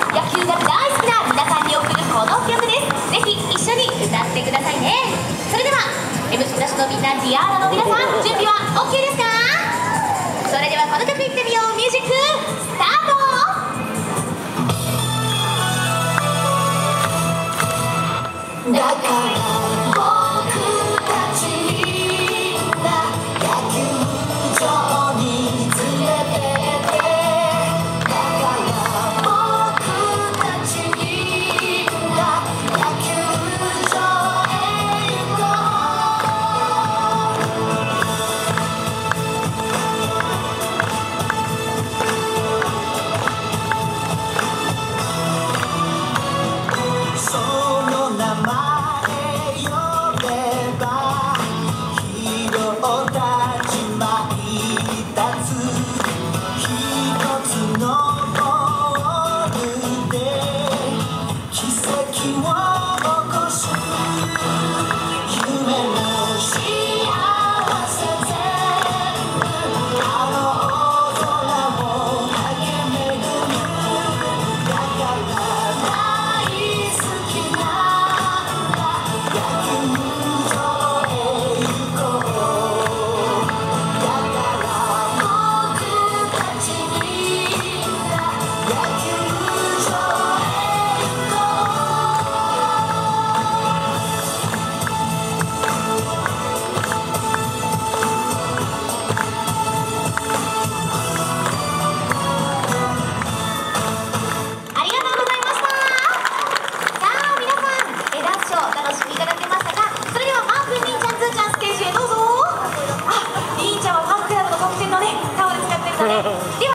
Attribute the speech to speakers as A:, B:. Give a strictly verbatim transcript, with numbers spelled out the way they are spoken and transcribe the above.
A: 野球が大好きな皆さんに送るこの曲です。ぜひ一緒に歌ってくださいね。それでは エム スプラッシュのみんな、ディアーラの皆さん、準備は オーケー ですか？それではこの曲いってみよう。ミュージック